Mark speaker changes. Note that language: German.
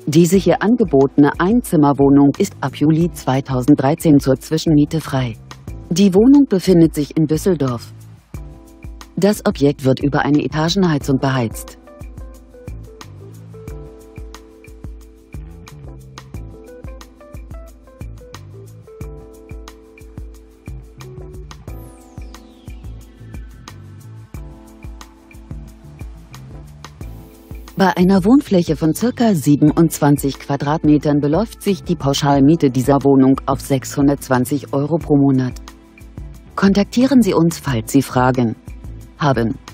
Speaker 1: Die sich hier angebotene Einzimmerwohnung ist ab Juli 2013 zur Zwischenmiete frei. Die Wohnung befindet sich in Düsseldorf. Das Objekt wird über eine Etagenheizung beheizt. Bei einer Wohnfläche von ca. 27 Quadratmetern beläuft sich die Pauschalmiete dieser Wohnung auf 620 € pro Monat. Kontaktieren Sie uns, falls Sie Fragen haben.